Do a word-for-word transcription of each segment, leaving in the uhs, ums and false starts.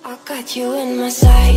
I got you in my sight.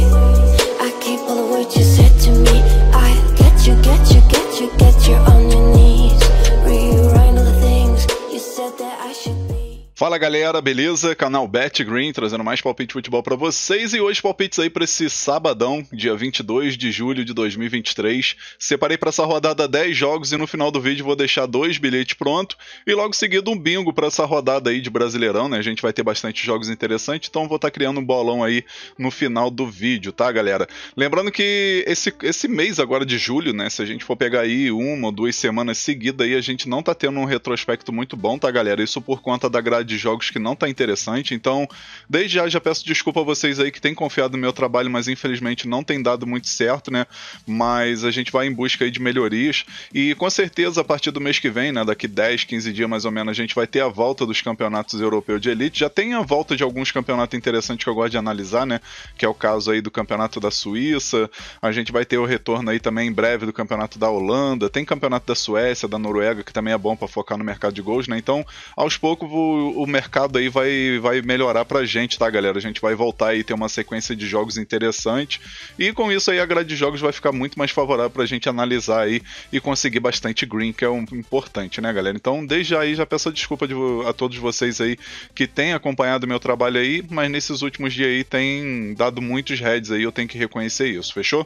I keep all the words you said to me. I get you, get you, get you, get you on your knees. Rewrite all the things you said that I should be. Fala galera, beleza? Canal BetGreen trazendo mais palpite de futebol pra vocês e hoje palpites aí pra esse sabadão, dia vinte e dois de julho de dois mil e vinte e três. Separei pra essa rodada dez jogos e no final do vídeo vou deixar dois bilhetes prontos e logo seguido um bingo pra essa rodada aí de Brasileirão, né? A gente vai ter bastante jogos interessantes, então vou estar criando um bolão aí no final do vídeo, tá galera? Lembrando que esse, esse mês agora de julho, né? Se a gente for pegar aí uma ou duas semanas seguidas aí, a gente não tá tendo um retrospecto muito bom, tá galera? Isso por conta da grade de jogos que não tá interessante, então desde já já peço desculpa a vocês aí que têm confiado no meu trabalho, mas infelizmente não tem dado muito certo, né, mas a gente vai em busca aí de melhorias e com certeza a partir do mês que vem, né, daqui dez, quinze dias mais ou menos, a gente vai ter a volta dos campeonatos europeus de elite, já tem a volta de alguns campeonatos interessantes que eu gosto de analisar, né, que é o caso aí do campeonato da Suíça, a gente vai ter o retorno aí também em breve do campeonato da Holanda, tem campeonato da Suécia, da Noruega, que também é bom para focar no mercado de gols, né, então aos poucos o, o mercado aí vai, vai melhorar pra gente, tá galera? A gente vai voltar aí ter uma sequência de jogos interessantes e com isso aí a grade de jogos vai ficar muito mais favorável pra gente analisar aí e conseguir bastante green, que é um importante, né galera? Então desde aí já peço desculpa de, a todos vocês aí que têm acompanhado meu trabalho aí, mas nesses últimos dias aí tem dado muitos heads aí, eu tenho que reconhecer isso, fechou?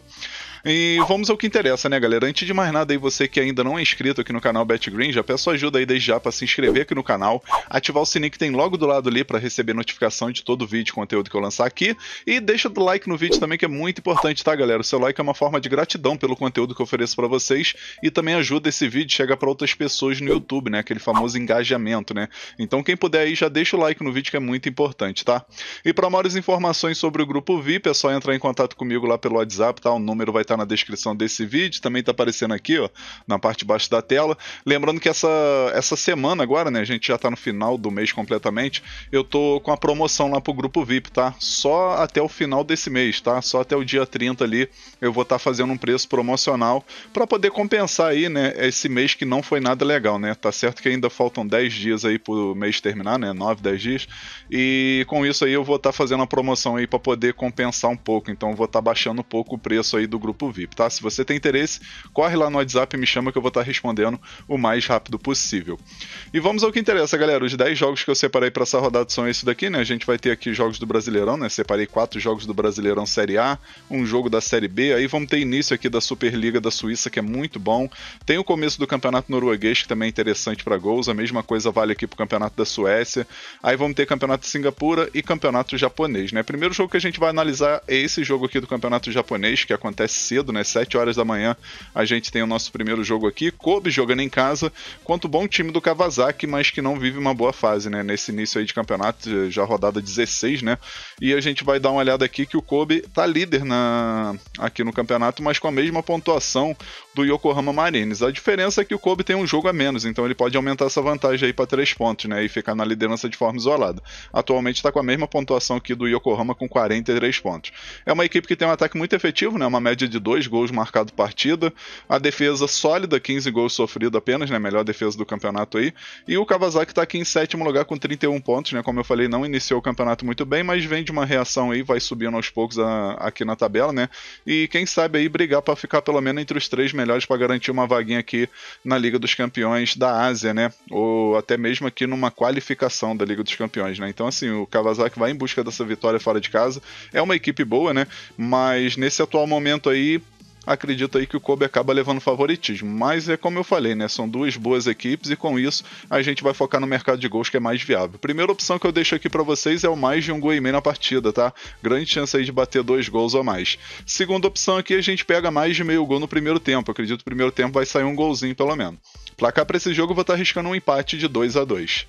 E vamos ao que interessa, né galera? Antes de mais nada aí, você que ainda não é inscrito aqui no canal BetGreen, já peço ajuda aí desde já para se inscrever aqui no canal, ativar o sininho que tem logo do lado ali para receber notificação de todo vídeo, conteúdo que eu lançar aqui, e deixa o like no vídeo também que é muito importante, tá galera? O seu like é uma forma de gratidão pelo conteúdo que eu ofereço para vocês e também ajuda esse vídeo a chegar para outras pessoas no YouTube, né? Aquele famoso engajamento, né? Então quem puder aí já deixa o like no vídeo que é muito importante, tá? E para maiores informações sobre o grupo V I P é só entrar em contato comigo lá pelo WhatsApp, tá? O número vai estar na descrição desse vídeo, também tá aparecendo aqui, ó, na parte de baixo da tela. Lembrando que essa, essa semana agora, né, a gente já tá no final do mês completamente, eu tô com a promoção lá pro grupo V I P, tá? Só até o final desse mês, tá? Só até o dia trinta ali, eu vou estar tá fazendo um preço promocional para poder compensar aí, né, esse mês que não foi nada legal, né? Tá certo que ainda faltam dez dias aí pro mês terminar, né? nove, dez dias. E com isso aí eu vou estar tá fazendo a promoção aí para poder compensar um pouco, então eu vou estar tá baixando um pouco o preço aí do grupo V I P. Tá? Se você tem interesse, corre lá no WhatsApp e me chama que eu vou estar respondendo o mais rápido possível. E vamos ao que interessa, galera. Os dez jogos que eu separei para essa rodada são esses daqui, né? A gente vai ter aqui jogos do Brasileirão, né? Separei quatro jogos do Brasileirão Série A, um jogo da Série B, aí vamos ter início aqui da Superliga da Suíça, que é muito bom. Tem o começo do Campeonato Norueguês, que também é interessante para gols. A mesma coisa vale aqui para o Campeonato da Suécia. Aí vamos ter Campeonato de Singapura e Campeonato Japonês, né? Primeiro jogo que a gente vai analisar é esse jogo aqui do Campeonato Japonês, que acontece cedo, né? sete horas da manhã a gente tem o nosso primeiro jogo aqui, Kobe jogando em casa contra o bom time do Kawasaki, mas que não vive uma boa fase, né, nesse início aí de campeonato, já rodada dezesseis, né, e a gente vai dar uma olhada aqui que o Kobe tá líder na... aqui no campeonato, mas com a mesma pontuação do Yokohama Marinos. A diferença é que o Kobe tem um jogo a menos, então ele pode aumentar essa vantagem aí para três pontos, né, e ficar na liderança de forma isolada. Atualmente está com a mesma pontuação aqui do Yokohama com quarenta e três pontos. É uma equipe que tem um ataque muito efetivo, né, uma média de dois gols marcado partida, a defesa sólida, quinze gols sofridos apenas, né, melhor defesa do campeonato aí, e o Kawasaki está aqui em sétimo lugar com trinta e um pontos, né, como eu falei, não iniciou o campeonato muito bem, mas vem de uma reação aí, vai subindo aos poucos a, aqui na tabela, né, e quem sabe aí brigar para ficar pelo menos entre os três melhores para garantir uma vaguinha aqui na Liga dos Campeões da Ásia, né, ou até mesmo aqui numa qualificação da Liga dos Campeões, né, então assim, o Kawasaki vai em busca dessa vitória fora de casa, é uma equipe boa, né, mas nesse atual momento aí, acredito aí que o Kobe acaba levando favoritismo, mas é como eu falei, né, são duas boas equipes e com isso a gente vai focar no mercado de gols que é mais viável. Primeira opção que eu deixo aqui para vocês é o mais de um gol e meio na partida, tá? Grande chance aí de bater dois gols ou mais. Segunda opção aqui, a gente pega mais de meio gol no primeiro tempo, acredito que no primeiro tempo vai sair um golzinho pelo menos. Placar para esse jogo eu vou estar arriscando um empate de dois a dois.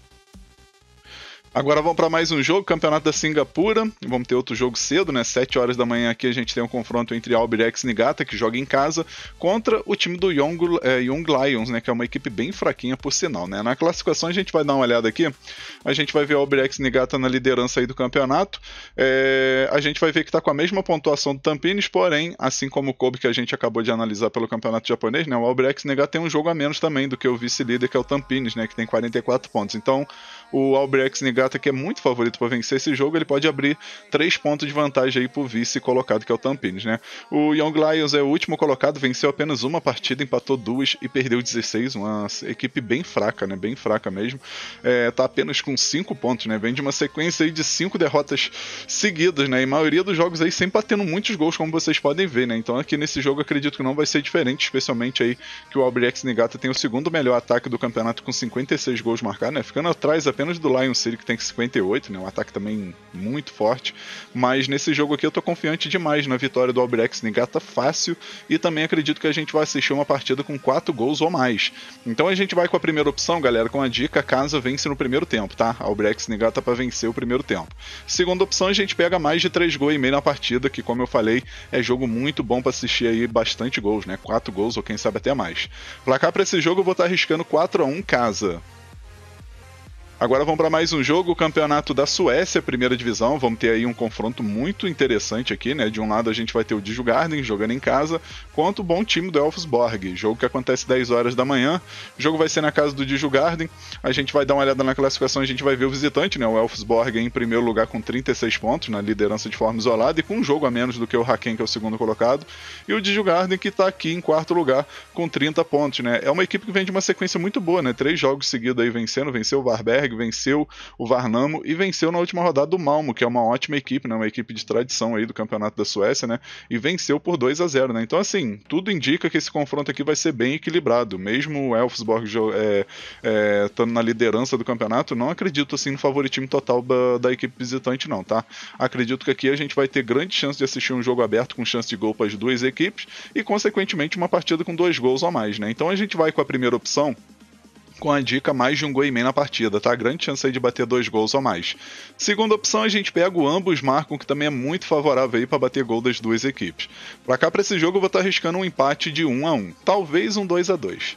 Agora vamos para mais um jogo, Campeonato da Singapura, vamos ter outro jogo cedo, né, sete horas da manhã aqui a gente tem um confronto entre Albirex Niigata, que joga em casa, contra o time do Young, é, Young Lions, né, que é uma equipe bem fraquinha por sinal, né. Na classificação a gente vai dar uma olhada aqui, a gente vai ver o Albirex Niigata na liderança aí do campeonato, é, a gente vai ver que está com a mesma pontuação do Tampines, porém, assim como o Kobe que a gente acabou de analisar pelo campeonato japonês, né, o Albirex Niigata tem um jogo a menos também do que o vice-líder, que é o Tampines, né, que tem quarenta e quatro pontos, então o Albirex Niigata Niigata, que é muito favorito para vencer esse jogo, ele pode abrir três pontos de vantagem aí pro vice colocado, que é o Tampines, né? O Young Lions é o último colocado, venceu apenas uma partida, empatou duas e perdeu dezesseis, uma equipe bem fraca, né? Bem fraca mesmo. É, tá apenas com cinco pontos, né? Vem de uma sequência aí de cinco derrotas seguidas, né? E a maioria dos jogos aí sempre batendo muitos gols, como vocês podem ver, né? Então aqui nesse jogo acredito que não vai ser diferente, especialmente aí que o Albirex Niigata tem o segundo melhor ataque do campeonato com cinquenta e seis gols marcados, né? Ficando atrás apenas do Lion City, que tem cinquenta e oito, né? Um ataque também muito forte. Mas nesse jogo aqui eu tô confiante demais na vitória do Albirex Niigata, fácil, e também acredito que a gente vai assistir uma partida com quatro gols ou mais. Então a gente vai com a primeira opção, galera, com a dica casa vence no primeiro tempo, tá? Albirex Niigata para vencer o primeiro tempo. Segunda opção, a gente pega mais de três gols e meio na partida, que como eu falei, é jogo muito bom para assistir aí bastante gols, né? quatro gols ou quem sabe até mais. Placar para esse jogo eu vou estar arriscando quatro a um casa. Agora vamos para mais um jogo, o campeonato da Suécia, primeira divisão. Vamos ter aí um confronto muito interessante aqui, né? De um lado a gente vai ter o Djurgården jogando em casa, contra o bom time do Elfsborg. Jogo que acontece dez horas da manhã. O jogo vai ser na casa do Djurgården. A gente vai dar uma olhada na classificação, a gente vai ver o visitante, né? O Elfsborg em primeiro lugar com trinta e seis pontos, na liderança de forma isolada, e com um jogo a menos do que o Häcken, que é o segundo colocado. E o Djurgården que está aqui em quarto lugar com trinta pontos, né? É uma equipe que vem de uma sequência muito boa, né? Três jogos seguidos aí vencendo, venceu o Varberg, venceu o Värnamo e venceu na última rodada do Malmo, que é uma ótima equipe, né? Uma equipe de tradição aí do campeonato da Suécia, né? E venceu por dois a zero, né? Então, assim, tudo indica que esse confronto aqui vai ser bem equilibrado. Mesmo o Elfsborg é, é, estando na liderança do campeonato, não acredito, assim, no favoritismo total da, da equipe visitante, não, tá? Acredito que aqui a gente vai ter grande chance de assistir um jogo aberto com chance de gol para as duas equipes e, consequentemente, uma partida com dois gols ou mais, né? Então, a gente vai com a primeira opção, com a dica mais de um gol e meio na partida, tá? Grande chance aí de bater dois gols ou mais. Segunda opção, a gente pega o ambos marcam, que também é muito favorável aí para bater gol das duas equipes. Pra cá, pra esse jogo, eu vou estar arriscando um empate de um a um, talvez um dois a dois.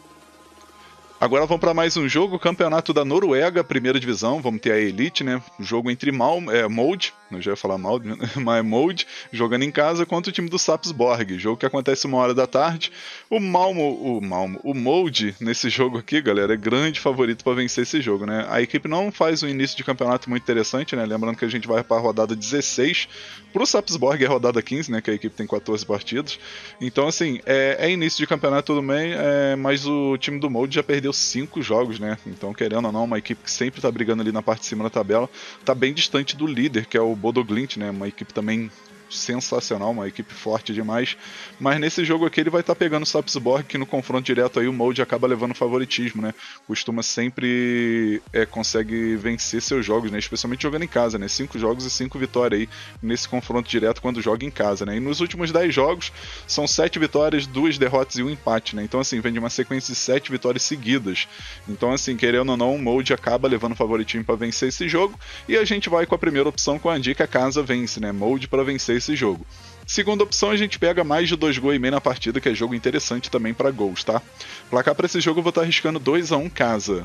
Agora vamos para mais um jogo, campeonato da Noruega, primeira divisão, vamos ter a Elite, né? Jogo entre Mal, é, Molde, eu já ia falar mal, mas é Molde, jogando em casa contra o time do Sapsborg, jogo que acontece uma hora da tarde. O Malmo, o Malmo, o Molde nesse jogo aqui, galera, é grande favorito para vencer esse jogo, né? A equipe não faz um início de campeonato muito interessante, né? Lembrando que a gente vai para a rodada dezesseis, pro Sapsborg é a rodada quinze, né? Que a equipe tem quatorze partidas. Então, assim, é, é início de campeonato tudo bem, é, mas o time do Molde já perdeu cinco jogos, né? Então, querendo ou não, uma equipe que sempre tá brigando ali na parte de cima da tabela, tá bem distante do líder, que é o Bodo Glimt, né? Uma equipe também sensacional, uma equipe forte demais, mas nesse jogo aqui ele vai estar tá pegando o Sapsborg, que no confronto direto aí o Molde acaba levando favoritismo, né? Costuma sempre é, consegue vencer seus jogos, né? Especialmente jogando em casa, né? Cinco jogos e cinco vitórias aí nesse confronto direto quando joga em casa, né? E nos últimos dez jogos são sete vitórias, duas derrotas e um empate, né? Então, assim, vem de uma sequência de sete vitórias seguidas. Então, assim, querendo ou não, o Molde acaba levando favoritismo para vencer esse jogo, e a gente vai com a primeira opção com a dica casa vence, né? Molde para vencer esse jogo. Segunda opção, a gente pega mais de dois gols e meio na partida, que é jogo interessante também para gols, tá? Placar para esse jogo eu vou estar arriscando dois a um casa.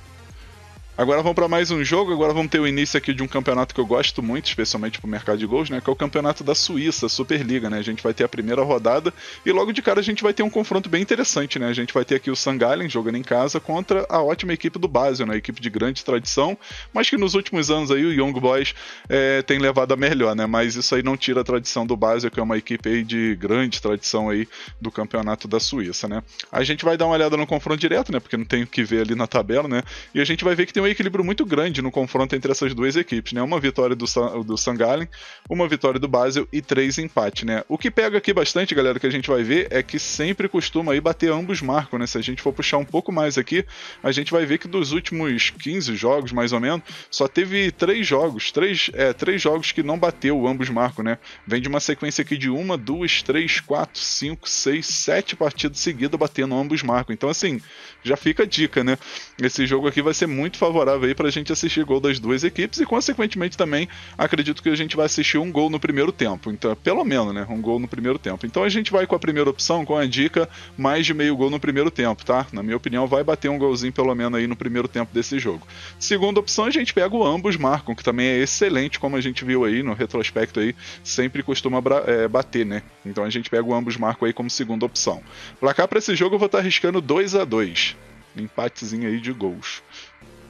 Agora vamos para mais um jogo, agora vamos ter o início aqui de um campeonato que eu gosto muito, especialmente para o mercado de gols, né, que é o campeonato da Suíça, Superliga, né, a gente vai ter a primeira rodada e logo de cara a gente vai ter um confronto bem interessante, né, a gente vai ter aqui o Sankt Gallen jogando em casa contra a ótima equipe do Basel, né, equipe de grande tradição, mas que nos últimos anos aí o Young Boys é, tem levado a melhor, né, mas isso aí não tira a tradição do Basel, que é uma equipe aí de grande tradição aí do campeonato da Suíça, né. A gente vai dar uma olhada no confronto direto, né, porque não tem o que ver ali na tabela, né, e a gente vai ver que tem um equilíbrio muito grande no confronto entre essas duas equipes, né? Uma vitória do, do Sankt Gallen, uma vitória do Basel e três empates, né? O que pega aqui bastante, galera, que a gente vai ver é que sempre costuma aí bater ambos marcos, né? Se a gente for puxar um pouco mais aqui, a gente vai ver que dos últimos quinze jogos, mais ou menos, só teve três jogos, três, é, três jogos que não bateu ambos marcos, né? Vem de uma sequência aqui de uma, duas, três, quatro, cinco, seis, sete partidas seguidas batendo ambos marcos. Então, assim, já fica a dica, né? Esse jogo aqui vai ser muito favorável aí pra gente assistir gol das duas equipes e, consequentemente, também acredito que a gente vai assistir um gol no primeiro tempo. Então, pelo menos, né? Um gol no primeiro tempo. Então, a gente vai com a primeira opção, com a dica, mais de meio gol no primeiro tempo, tá? Na minha opinião, vai bater um golzinho, pelo menos, aí no primeiro tempo desse jogo. Segunda opção, a gente pega o ambos marcam, que também é excelente, como a gente viu aí no retrospecto aí, sempre costuma é, bater, né? Então, a gente pega o ambos marcam aí como segunda opção. Placar para esse jogo, eu vou estar arriscando dois a dois. Empatezinho aí de gols.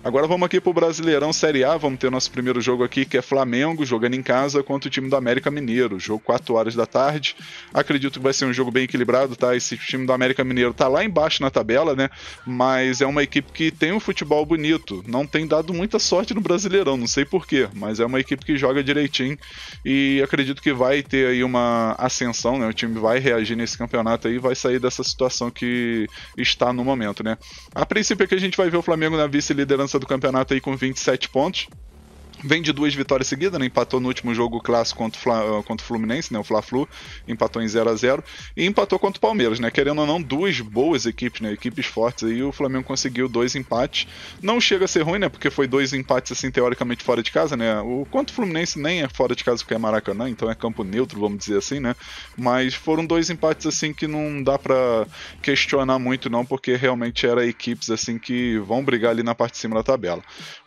Agora vamos aqui pro Brasileirão Série A, vamos ter nosso primeiro jogo aqui, que é Flamengo, jogando em casa contra o time do América Mineiro, jogo quatro horas da tarde, acredito que vai ser um jogo bem equilibrado, tá? Esse time do América Mineiro tá lá embaixo na tabela, né? Mas é uma equipe que tem um futebol bonito, não tem dado muita sorte no Brasileirão, não sei porquê, mas é uma equipe que joga direitinho e acredito que vai ter aí uma ascensão, né? O time vai reagir nesse campeonato aí, vai sair dessa situação que está no momento, né? A princípio é que a gente vai ver o Flamengo na vice-liderança do campeonato aí com vinte e sete pontos. Vem de duas vitórias seguidas, né? Empatou no último jogo clássico contra o, Fla, contra o Fluminense, né? O Fla-Flu, empatou em zero a zero e empatou contra o Palmeiras, né? Querendo ou não, duas boas equipes, né? Equipes fortes aí, o Flamengo conseguiu dois empates. Não chega a ser ruim, né? Porque foi dois empates, assim, teoricamente fora de casa, né? O contra o Fluminense nem é fora de casa porque é Maracanã, então é campo neutro, vamos dizer assim, né? Mas foram dois empates, assim, que não dá pra questionar muito, não, porque realmente eram equipes, assim, que vão brigar ali na parte de cima da tabela.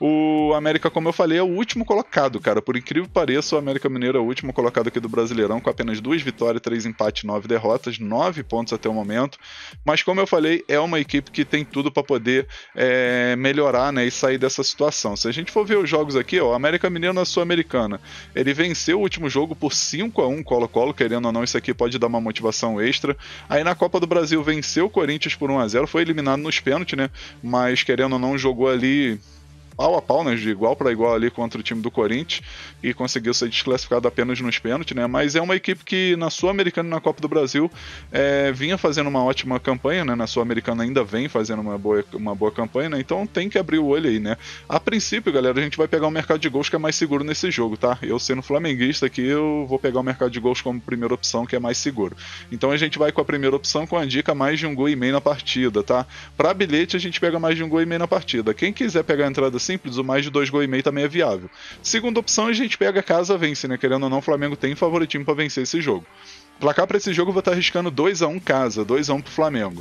O América, como eu falei, é o último colocado, cara. Por incrível que pareça, o América Mineiro é o último colocado aqui do Brasileirão, com apenas duas vitórias, três empates, nove derrotas, nove pontos até o momento. Mas como eu falei, é uma equipe que tem tudo para poder é, melhorar, né, e sair dessa situação. Se a gente for ver os jogos aqui, ó, o América Mineiro na Sul-Americana, ele venceu o último jogo por cinco a um Colo-Colo, querendo ou não, isso aqui pode dar uma motivação extra. Aí na Copa do Brasil venceu o Corinthians por um a zero, foi eliminado nos pênaltis, né, mas querendo ou não, jogou ali pau a pau, né, de igual para igual ali contra o time do Corinthians e conseguiu ser desclassificado apenas nos pênaltis, né, mas é uma equipe que na Sul-Americana e na Copa do Brasil é, vinha fazendo uma ótima campanha, né, na Sul-Americana ainda vem fazendo uma boa, uma boa campanha, né, então tem que abrir o olho aí, né. A princípio, galera, a gente vai pegar o mercado de gols que é mais seguro nesse jogo, tá, eu sendo flamenguista aqui, eu vou pegar o mercado de gols como primeira opção, que é mais seguro. Então a gente vai com a primeira opção com a dica mais de um gol e meio na partida, tá, para bilhete a gente pega mais de um gol e meio na partida. Quem quiser pegar a entrada simples, o mais de dois gols e meio também é viável. Segunda opção, a gente pega casa vence, né? Querendo ou não, o Flamengo tem favoritismo para vencer esse jogo. Placar para esse jogo eu vou estar arriscando dois a um casa, dois a um pro Flamengo.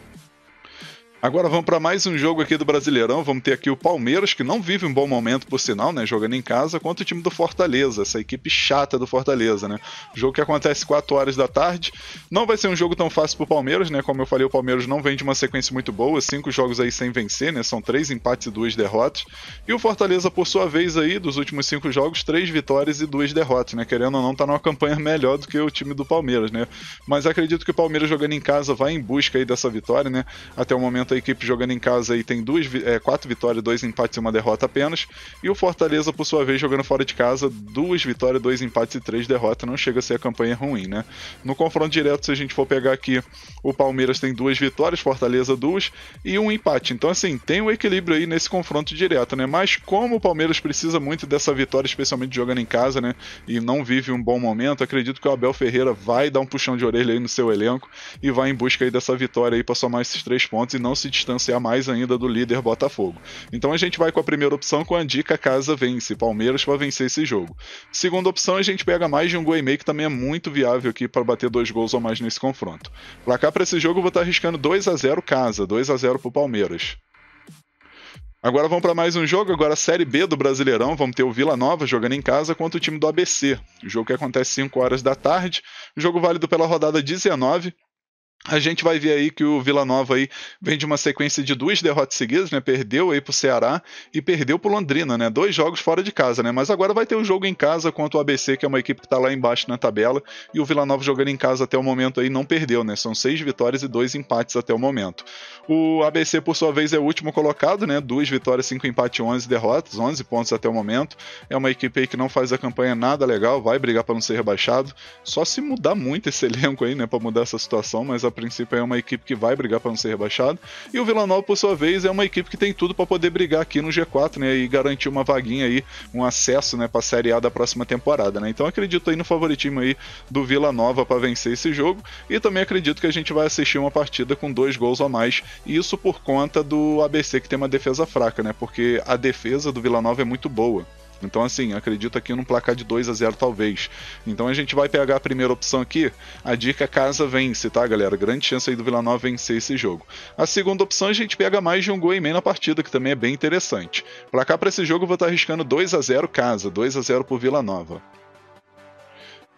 Agora vamos para mais um jogo aqui do Brasileirão, vamos ter aqui o Palmeiras, que não vive um bom momento, por sinal, né, jogando em casa, contra o time do Fortaleza, essa equipe chata do Fortaleza, né, jogo que acontece quatro horas da tarde, não vai ser um jogo tão fácil pro Palmeiras, né, como eu falei, o Palmeiras não vem de uma sequência muito boa, cinco jogos aí sem vencer, né, são três empates e duas derrotas, e o Fortaleza, por sua vez aí, dos últimos cinco jogos, três vitórias e duas derrotas, né, querendo ou não, tá numa campanha melhor do que o time do Palmeiras, né, mas acredito que o Palmeiras jogando em casa vai em busca aí dessa vitória, né, até o momento a equipe jogando em casa aí tem duas, é, quatro vitórias, dois empates e uma derrota apenas. E o Fortaleza, por sua vez, jogando fora de casa, duas vitórias, dois empates e três derrotas. Não chega a ser a campanha ruim, né? No confronto direto, se a gente for pegar aqui, o Palmeiras tem duas vitórias, Fortaleza duas e um empate. Então, assim, tem um equilíbrio aí nesse confronto direto, né? Mas como o Palmeiras precisa muito dessa vitória, especialmente jogando em casa, né? E não vive um bom momento, acredito que o Abel Ferreira vai dar um puxão de orelha aí no seu elenco e vai em busca aí dessa vitória aí para somar esses três pontos e não se distanciar mais ainda do líder Botafogo. Então a gente vai com a primeira opção com a dica casa vence, Palmeiras para vencer esse jogo. Segunda opção a gente pega mais de um gol e meio, que também é muito viável aqui para bater dois gols ou mais nesse confronto. Placar para esse jogo eu vou estar arriscando dois a zero casa, dois a zero pro Palmeiras. Agora vamos para mais um jogo, agora a Série B do Brasileirão, vamos ter o Vila Nova jogando em casa contra o time do A B C. O jogo que acontece cinco horas da tarde, jogo válido pela rodada dezenove. A gente vai ver aí que o Vila Nova aí vem de uma sequência de duas derrotas seguidas, né? Perdeu aí pro Ceará e perdeu pro Londrina, né? Dois jogos fora de casa, né? Mas agora vai ter o jogo em casa contra o A B C, que é uma equipe que tá lá embaixo na tabela, e o Vila Nova jogando em casa até o momento aí não perdeu, né? São seis vitórias e dois empates até o momento. O A B C, por sua vez, é o último colocado, né? Duas vitórias, cinco empates e onze derrotas, onze pontos até o momento. É uma equipe aí que não faz a campanha nada legal, vai brigar para não ser rebaixado. Só se mudar muito esse elenco aí, né? Para mudar essa situação, mas a princípio é uma equipe que vai brigar para não ser rebaixado, e o Vila Nova, por sua vez, é uma equipe que tem tudo para poder brigar aqui no G quatro, né, e garantir uma vaguinha aí, um acesso, né, para a Série A da próxima temporada, né, então acredito aí no favoritismo aí do Vila Nova para vencer esse jogo, e também acredito que a gente vai assistir uma partida com dois gols a mais, e isso por conta do A B C, que tem uma defesa fraca, né, porque a defesa do Vila Nova é muito boa. Então, assim, acredito aqui num placar de dois a zero talvez. Então a gente vai pegar a primeira opção aqui, a dica casa vence, tá, galera? Grande chance aí do Vila Nova vencer esse jogo. A segunda opção a gente pega mais de um gol e meio na partida, que também é bem interessante. Placar para esse jogo eu vou estar arriscando dois a zero casa, dois a zero pro Vila Nova.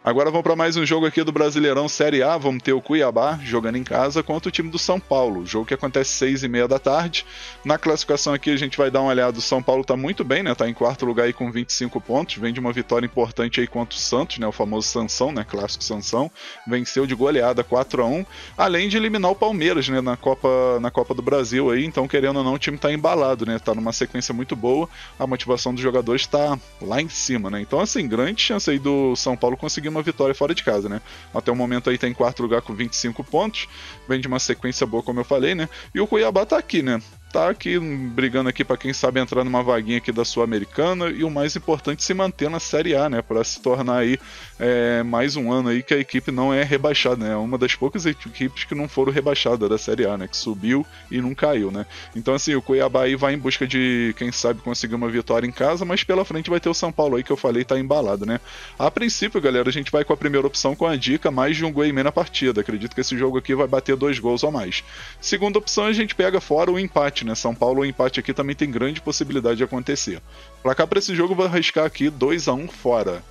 Agora vamos para mais um jogo aqui do Brasileirão Série A, vamos ter o Cuiabá jogando em casa contra o time do São Paulo, jogo que acontece às seis e meia da tarde. Na classificação aqui a gente vai dar uma olhada, o São Paulo está muito bem, né? Tá em quarto lugar aí com vinte e cinco pontos, vem de uma vitória importante aí contra o Santos, né? O famoso Sansão, né? Clássico Sansão, venceu de goleada quatro a um, além de eliminar o Palmeiras, né? Na Copa, na Copa do Brasil aí, então querendo ou não o time tá embalado, né? Tá numa sequência muito boa, a motivação dos jogadores tá lá em cima, né? Então assim, grande chance aí do São Paulo conseguir uma vitória fora de casa, né? Até o momento aí tá em quarto lugar com vinte e cinco pontos, vem de uma sequência boa, como eu falei, né? E o Cuiabá tá aqui, né? Tá aqui brigando aqui para quem sabe entrar numa vaguinha aqui da Sul-Americana e o mais importante, se manter na Série A, né, para se tornar aí é, mais um ano aí que a equipe não é rebaixada, né, é uma das poucas equipes que não foram rebaixadas da Série A, né, que subiu e não caiu, né. Então assim, o Cuiabá aí vai em busca de, quem sabe, conseguir uma vitória em casa, mas pela frente vai ter o São Paulo aí que eu falei tá embalado, né. A princípio, galera, a gente vai com a primeira opção com a dica mais de um gol e meio na partida. Acredito que esse jogo aqui vai bater dois gols ou mais. Segunda opção, a gente pega fora o empate, né? São Paulo, o empate aqui também tem grande possibilidade de acontecer. Placar para esse jogo, eu vou arriscar aqui dois a um fora.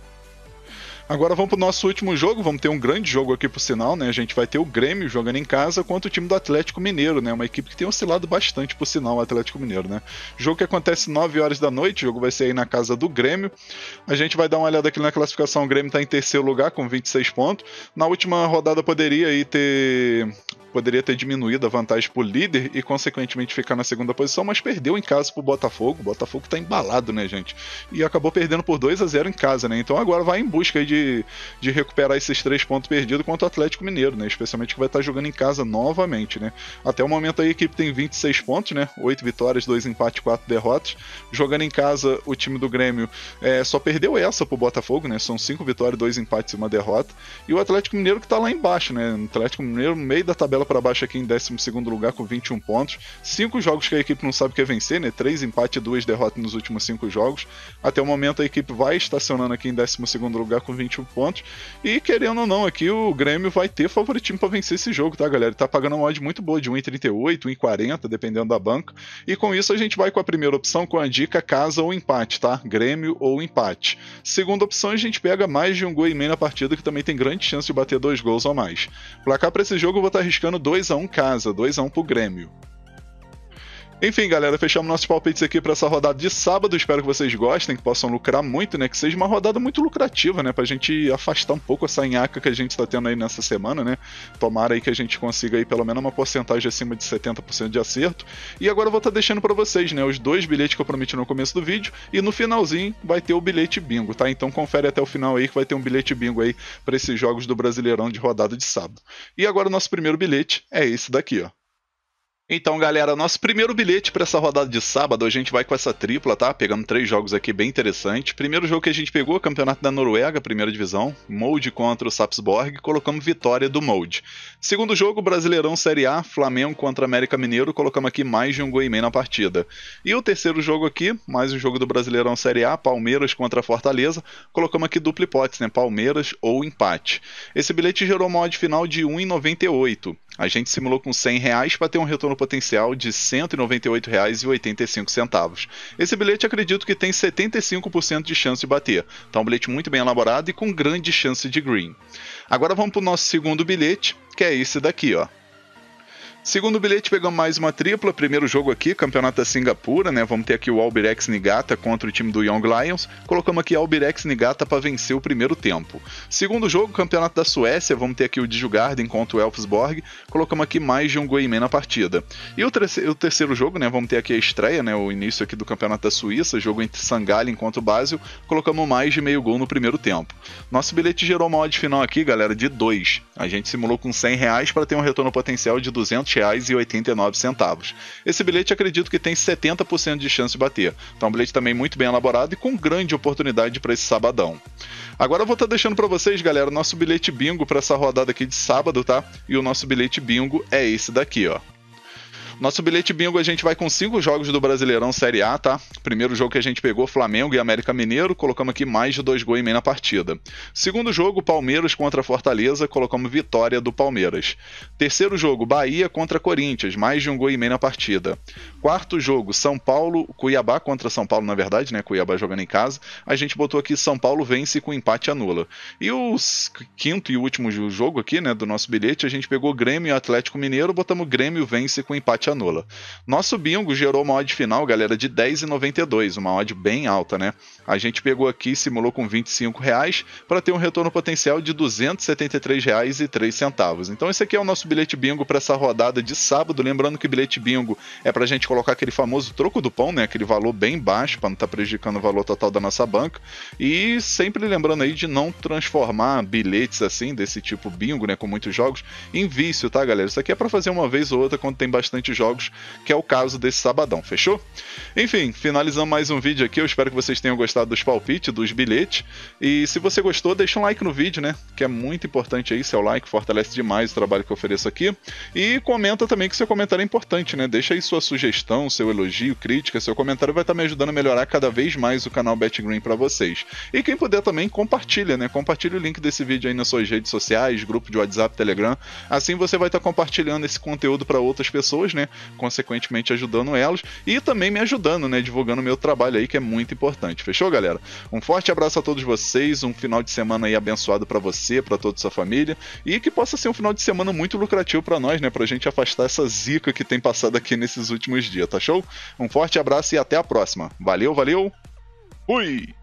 Agora vamos para o nosso último jogo, vamos ter um grande jogo aqui por sinal, né? A gente vai ter o Grêmio jogando em casa contra o time do Atlético Mineiro, né? Uma equipe que tem oscilado bastante por sinal, o Atlético Mineiro, né? Jogo que acontece nove horas da noite, o jogo vai ser aí na casa do Grêmio. A gente vai dar uma olhada aqui na classificação, o Grêmio está em terceiro lugar com vinte e seis pontos. Na última rodada poderia aí ter... poderia ter diminuído a vantagem para o líder e, consequentemente, ficar na segunda posição, mas perdeu em casa para o Botafogo. O Botafogo está embalado, né, gente? E acabou perdendo por dois a zero em casa, né? Então agora vai em busca aí de, de recuperar esses três pontos perdidos contra o Atlético Mineiro, né? Especialmente que vai estar jogando em casa novamente, né? Até o momento aí a equipe tem vinte e seis pontos, né? oito vitórias, dois empates, quatro derrotas. Jogando em casa, o time do Grêmio é, só perdeu essa para o Botafogo, né? São cinco vitórias, dois empates e uma derrota. E o Atlético Mineiro que está lá embaixo, né? O Atlético Mineiro no meio da tabela para baixo aqui em décimo segundo lugar com vinte e um pontos. Cinco jogos que a equipe não sabe o que é vencer, né? Três empates e duas derrotas nos últimos cinco jogos. Até o momento a equipe vai estacionando aqui em décimo segundo lugar com vinte e um pontos. E querendo ou não, aqui o Grêmio vai ter favoritismo para vencer esse jogo, tá, galera? Ele tá pagando uma odd muito boa de um e trinta e oito, um e quarenta, dependendo da banca. E com isso a gente vai com a primeira opção com a dica casa ou empate, tá? Grêmio ou empate. Segunda opção a gente pega mais de um gol e meio na partida, que também tem grande chance de bater dois gols ou mais. Placar para esse jogo eu vou estar arriscando dois a um casa, dois a um pro Grêmio. Enfim, galera, fechamos nossos palpites aqui para essa rodada de sábado. Espero que vocês gostem, que possam lucrar muito, né? Que seja uma rodada muito lucrativa, né? Pra gente afastar um pouco essa nhaca que a gente está tendo aí nessa semana, né? Tomara aí que a gente consiga aí pelo menos uma porcentagem acima de setenta por cento de acerto. E agora eu vou estar deixando para vocês, né? Os dois bilhetes que eu prometi no começo do vídeo. E no finalzinho vai ter o bilhete bingo, tá? Então confere até o final aí que vai ter um bilhete bingo aí para esses jogos do Brasileirão de rodada de sábado. E agora o nosso primeiro bilhete é esse daqui, ó. Então, galera, nosso primeiro bilhete para essa rodada de sábado, a gente vai com essa tripla, tá? Pegando três jogos aqui bem interessantes. Primeiro jogo que a gente pegou, Campeonato da Noruega, primeira divisão, Molde contra o Sarpsborg, colocamos vitória do Molde. Segundo jogo, Brasileirão Série A, Flamengo contra América Mineiro, colocamos aqui mais de um gol e meio na partida. E o terceiro jogo aqui, mais um jogo do Brasileirão Série A, Palmeiras contra Fortaleza, colocamos aqui dupla hipótese, né? Palmeiras ou empate. Esse bilhete gerou uma odd final de um e noventa e oito. A gente simulou com cem reais para ter um retorno potencial de cento e noventa e oito reais e oitenta e cinco centavos. Esse bilhete acredito que tem setenta e cinco por cento de chance de bater. Então, um bilhete muito bem elaborado e com grande chance de green. Agora vamos para o nosso segundo bilhete, que é esse daqui, ó. Segundo bilhete, pegamos mais uma tripla. Primeiro jogo aqui, Campeonato da Singapura, né? Vamos ter aqui o Albirex Niigata contra o time do Young Lions. Colocamos aqui Albirex Niigata para vencer o primeiro tempo. Segundo jogo, Campeonato da Suécia. Vamos ter aqui o Djurgården contra o Elfsborg. Colocamos aqui mais de um gol e meio na partida. E o, o terceiro jogo, né? Vamos ter aqui a estreia, né? O início aqui do Campeonato da Suíça. Jogo entre Sangalen contra o Basel. Colocamos mais de meio gol no primeiro tempo. Nosso bilhete gerou uma odd final aqui, galera, de dois. A gente simulou com cem reais para ter um retorno potencial de duzentos reais e oitenta e nove centavos. Esse bilhete acredito que tem setenta por cento de chance de bater. Então um bilhete também muito bem elaborado e com grande oportunidade para esse sabadão. Agora eu vou estar deixando para vocês, galera, o nosso bilhete bingo para essa rodada aqui de sábado, tá? E o nosso bilhete bingo é esse daqui, ó. Nosso bilhete bingo a gente vai com cinco jogos do Brasileirão Série A, tá? Primeiro jogo que a gente pegou, Flamengo e América Mineiro, colocamos aqui mais de dois gols e meio na partida. Segundo jogo, Palmeiras contra Fortaleza, colocamos vitória do Palmeiras. Terceiro jogo, Bahia contra Corinthians, mais de um gol e meio na partida. Quarto jogo, São Paulo, Cuiabá contra São Paulo, na verdade, né? Cuiabá jogando em casa. A gente botou aqui São Paulo vence com empate anula. E o quinto e último jogo aqui, né, do nosso bilhete, a gente pegou Grêmio e Atlético Mineiro, botamos Grêmio vence com empate anula. Nosso bingo gerou uma odd final, galera, de dez reais e noventa e dois centavos, uma odd bem alta, né? A gente pegou aqui, simulou com vinte e cinco reais para ter um retorno potencial de duzentos e setenta e três reais e três centavos. Então esse aqui é o nosso bilhete bingo para essa rodada de sábado. Lembrando que bilhete bingo é para a gente colocar aquele famoso troco do pão, né? Aquele valor bem baixo para não estar tá prejudicando o valor total da nossa banca. E sempre lembrando aí de não transformar bilhetes assim, desse tipo bingo, né, com muitos jogos, em vício, tá, galera? Isso aqui é para fazer uma vez ou outra quando tem bastante jogos, que é o caso desse sabadão, fechou? Enfim, finalizando mais um vídeo aqui, eu espero que vocês tenham gostado dos palpites, dos bilhetes, e se você gostou, deixa um like no vídeo, né, que é muito importante aí, seu like fortalece demais o trabalho que eu ofereço aqui, e comenta também que seu comentário é importante, né, deixa aí sua sugestão, seu elogio, crítica, seu comentário vai estar me ajudando a melhorar cada vez mais o canal BetGreen para vocês. E quem puder também, compartilha, né, compartilha o link desse vídeo aí nas suas redes sociais, grupo de WhatsApp, Telegram, assim você vai estar compartilhando esse conteúdo para outras pessoas, né, consequentemente ajudando elas, e também me ajudando, né, divulgando o meu trabalho aí, que é muito importante. Fechou, galera? Um forte abraço a todos vocês, um final de semana aí abençoado para você, para toda a sua família, e que possa ser um final de semana muito lucrativo para nós, né, pra gente afastar essa zica que tem passado aqui nesses últimos dias, tá show? Um forte abraço e até a próxima. Valeu, valeu! Fui!